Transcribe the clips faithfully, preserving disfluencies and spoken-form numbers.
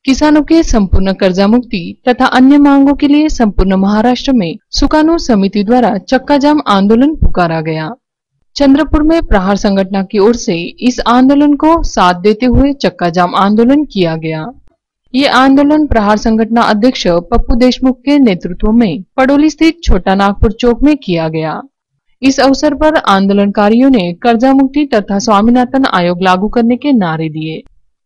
किसानों के संपूर्ण कर्जा मुक्ति तथा अन्य मांगों के लिए संपूर्ण महाराष्ट्र में सुकानू समिति द्वारा चक्का जाम आंदोलन पुकारा गया। चंद्रपुर में प्रहार संगठन की ओर से इस आंदोलन को साथ देते हुए चक्का जाम आंदोलन किया गया। ये आंदोलन प्रहार संगठन अध्यक्ष पप्पू देशमुख के नेतृत्व में पडोली स्थित छोटा नागपुर चौक में किया गया। इस अवसर पर आंदोलनकारियों ने कर्जा मुक्ति तथा स्वामीनाथन आयोग लागू करने के नारे दिए।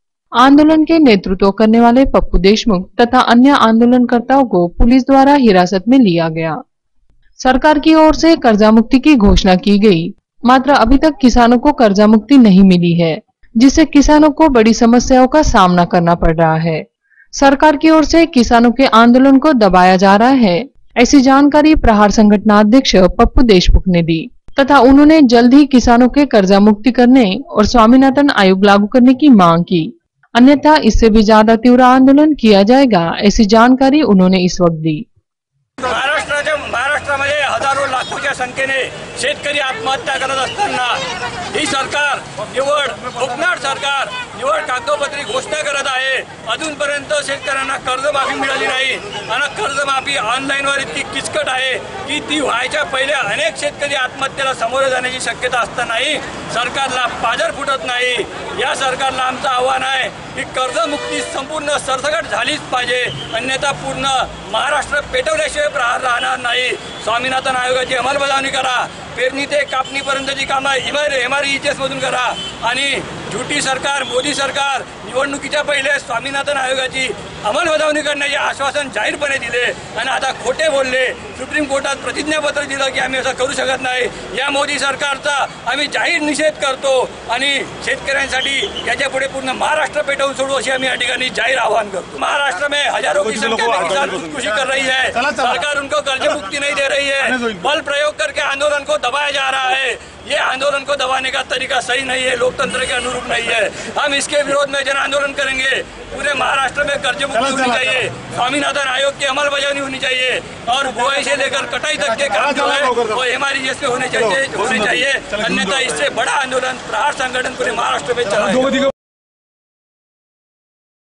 आंदोलन के नेतृत्व करने वाले पप्पू देशमुख तथा अन्य आंदोलनकर्ताओं को पुलिस द्वारा हिरासत में लिया गया। सरकार की ओर से कर्जा मुक्ति की घोषणा की गई, मात्र अभी तक किसानों को कर्जा मुक्ति नहीं मिली है, जिससे किसानों को बड़ी समस्याओं का सामना करना पड़ रहा है। सरकार की ओर से किसानों के आंदोलन को दबाया जा रहा है, ऐसी जानकारी प्रहार संगठन अध्यक्ष पप्पू देशमुख ने दी तथा उन्होंने जल्द ही किसानों के कर्जा मुक्ति करने और स्वामीनाथन आयोग लागू करने की मांग की, अन्यथा इससे भी ज्यादा तीव्र आंदोलन किया जाएगा, ऐसी जानकारी उन्होंने इस वक्त दी। महाराष्ट्राच्या महाराष्ट्रामध्ये हजारो लाखोच्या संख्येने शेतकरी आत्महत्या करत असताना ही सरकार निवड कोकणात सरकार निवड कागदोपत्री घोषणा करत आहे। अजूनपर्यंत शेतकऱ्यांना कर्जमाफी मिळाली नाही आणि कर्जमाफी ऑनलाईनवर इतकी किचकट आहे की ती व्हायच्या पहिले अनेक शेतकरी आत्महत्येला सामोरे जाण्याची शक्यता असतानाही सरकारला पाजर फुटत नाही। या सरकारला आमचं आव्हान आहे की कर्जमुक्ती संपूर्ण सरसकट झालीच पाहिजे, अन्यथा पूर्ण महाराष्ट्र पेटवल्याशिवाय प्रहार राहणार नाही। स्वामीनाथन आयोगाची अंमलबजावणी करा, पेरणी ते कापणीपर्यंतची कामं एमआरईएचएस मधून करा आणि झुटी सरकार मोदी सरकार निवडणुकीच्या पहिले स्वामीनाथन आयोगाची अंमलबजावणी करण्याचे आश्वासन जाहीरपणे दिले आणि आता खोटे बोलले। सुप्रीम कोर्टात प्रतिज्ञापत्र दिलं की आम्ही असं करू शकत नाही। या मोदी सरकारचा आम्ही जाहीर निषेध करतो आणि शेतकऱ्यांसाठी याच्यापुढे पूर्ण महाराष्ट्र पेटवून सोडू अशी आम्ही या ठिकाणी जाहीर आह्वान करतो। महाराष्ट्र में हजारों की संख्या में किसान खुदकुशी कर रही है, सरकार उनको कर्ज मुक्ति नहीं दे रही है, बल प्रयोग करके आंदोलन को दबाया जा रहा है। ये आंदोलन को दबाने का तरीका सही नहीं है, लोकतंत्र के अनुरूप नहीं है। हम इसके विरोध में जन आंदोलन करेंगे। पूरे महाराष्ट्र में कर्ज मुक्ति होनी चाहिए, स्वामीनाथन आयोग की अमलबजावनी होनी चाहिए और बुआई से लेकर कटाई तक के काम जो है वो एमआरईएस में होने चाहिए होने चाहिए अन्यथा इससे बड़ा आंदोलन प्रहार संगठन पूरे महाराष्ट्र में चलाएगा।